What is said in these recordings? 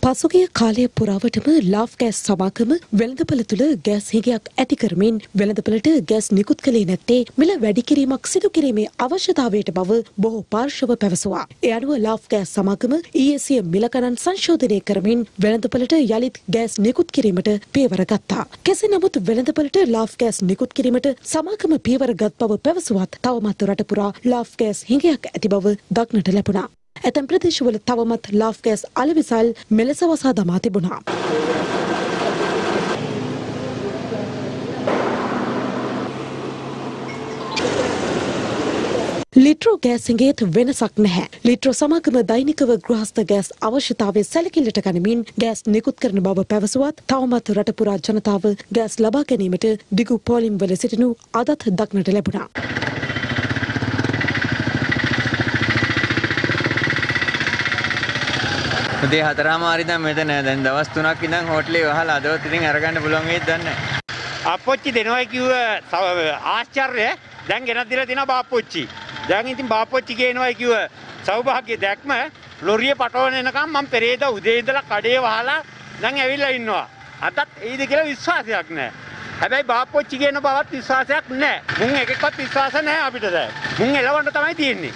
පසුගිය කාලය පුරාවටම ලාෆ් ගෑස් සමාගම වෙළඳපොළ තුළ ගෑස් හිගයක් ඇති කරමින් වෙළඳපොළට ගෑස් නිකුත් කළේ නැත්තේ මිල වැඩි කිරීමක් සිදු කිරීමේ අවශ්‍යතාවයට බව බොහෝ පාර්ශව පැවසුවා. ඒ අනුව ලාෆ් ගෑස් සමාගම ඊයේ මිල ගණන් සංශෝධනය කරමින් වෙළඳපොළට යළිත් ගෑස් නිකුත් කිරීමට පියවර ගත්තා. කෙසේ නමුත් වෙළඳපොළට ලාෆ් ගෑස් නිකුත් කිරීමට සමාගම පියවර ගත් බව පැවසුවත් තවමත් රට පුරා ලාෆ් ගෑස් හිගයක් ඇති බව දක්නට ලැබුණා. ඇතැම් ප්‍රදේශවල තවමත් ලාෆ් ගෑස් අලෙවිසල් මෙලෙස වසා දමා තිබුණා. ලිට්‍රෝ ගෑස් හිඟේත් වෙනසක් නැහැ. ලිට්‍රෝ සමාගම දෛනිකව ගෘහස්ත ගෑස් අවශ්‍යතාවය සැලකිල්ලට ගනිමින් ගෑස් නිකුත් කරන බව පැවසුවත් තවමත් රට පුරා ජනතාව ගෑස් ලබා ගැනීමට දිගු පෝලිම් වල සිටිනු අදත් දක්නට ලැබුණා. උදේ 4:00 ඉඳන් මෙතන දැන් දවස් 3ක් ඉඳන් හෝටලේ වහලා අදවත් ඉතින් අරගන්න පුළුවන් වෙයිද දන්නේ නැහැ. අප්පොච්චි දෙනවා කිව්ව ආශ්චර්ය දැන් ගෙනත් දීලා තිනවා බාප්පොච්චි. දැන් ඉතින් බාප්පොච්චි කියනවා කිව්ව සෞභාග්‍ය දැක්ම ලොරිය පටවන එනකම් මම පෙරේදා උදේ ඉඳලා කඩේ වහලා දැන් ඇවිල්ලා ඉන්නවා. අදත් එයිද කියලා විශ්වාසයක් නැහැ. හැබැයි බාප්පොච්චි කියන බවත් විශ්වාසයක් නැහැ. මුන් එකෙක්වත් විශ්වාස නැහැ අපිට දැන්. මුන් එලවන්න තමයි තියෙන්නේ.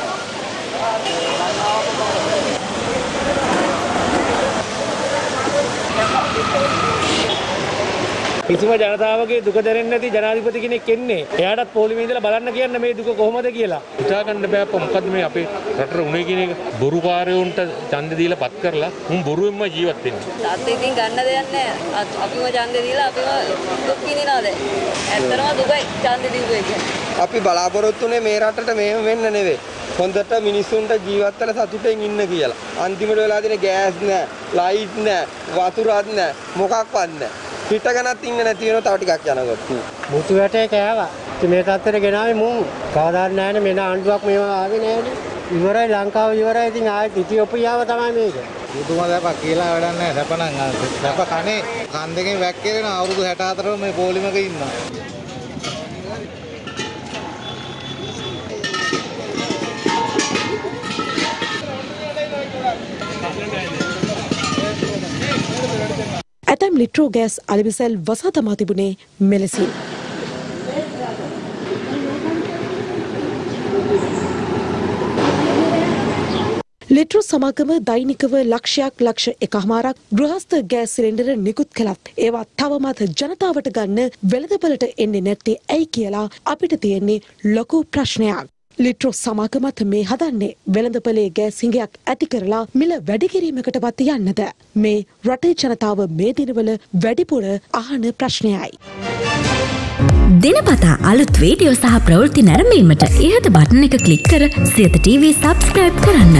කිසිම ජනතාවගේ දුක දැනෙන්නේ නැති ජනාධිපති කෙනෙක් එන්නේ. එයාටත් පොලිමේ ඉඳලා බලන්න කියන්න මේ දුක කොහොමද කියලා. හිතා ගන්න බෑ මොකද්ද මේ අපේ රටට උනේ කියන එක. බොරුකාරයොන්ට ඡන්ද දීලා පත් කරලා මුන් බොරුවෙන්ම ජීවත් වෙන්නේ. තාත්තේ ඉතින් ගන්න දෙයක් නැහැ. අපිම ඡන්ද දීලා අපිම දුක් විඳිනවා දැන්. ඇත්තටම දුකයි ඡන්ද දීුවේ කියන්නේ. අපි බලාපොරොත්තු වෙන්නේ මේ රටට මේව වෙන්න නෙවෙයි. හොඳට මිනිස්සුන්ට ජීවත් වෙලා සතුටෙන් ඉන්න කියලා. අන්තිමට වෙලා තියෙන ගෑස් නැහැ, ලයිට් නැහැ, වතුරත් නැහැ, මොකක්වත් නැහැ. පිටකනත් ඉන්න නැති වෙනවා තව ටිකක් යනකොට. මුතු වැටේ කෑවා. ඉතින් මේ තත්ත්වෙට ගෙනාවේ මුන්. කවදාවත් නැහැනේ මෙන්න ආණ්ඩුවක් මේවා ආවේ නැහැනේ. ඉවරයි ලංකාව ඉවරයි. ඉතින් ආයෙත් ඉතියෝපියාව තමයි මේක. පුදුම දැපක් කියලා වැඩක් නැහැ. දැපනම් දැප කනේ කන් දෙකෙන් වැක්කේන අවුරුදු 64 මේ පොලිමක ඉන්නවා. ඇතැම් ලිට්‍රෝ ගෑස් අලෙවිසල් වසා තමා තිබුණේ මෙලෙසින්. ලිට්‍රෝ සමාගම දෛනිකව ලක්ෂ 1.5ක් ගෘහස්ත ගෑස් සිලින්ඩර නිකුත් කළත් ඒවා තවමත් ජනතාවට ගන්න වෙළඳපොළට එන්නේ නැත්තේ ඇයි කියලා අපිට තියෙන්නේ ලොකු ප්‍රශ්නයක්. ලිට්‍රෝ සමාගමත් මේ හදන්නේ වෙළඳපොලේ ගෑස් හිඟයක් ඇති කරලා මිල වැඩි කිරීමකටවත් යන්නද? මේ රටේ ජනතාව මේ දිනවල වැඩිපුර අහන ප්‍රශ්නයයි. දිනපතා අලුත් වීඩියෝ සහ ප්‍රවෘත්ති නැරඹීමට ඉහත බටන් එක ක්ලික් කර සියත TV subscribe කරන්න.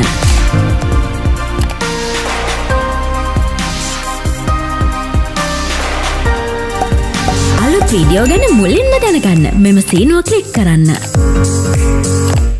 අලුත් වීඩියෝ ගැන මුලින්ම දැනගන්න මෙම සීනුව ක්ලික් කරන්න.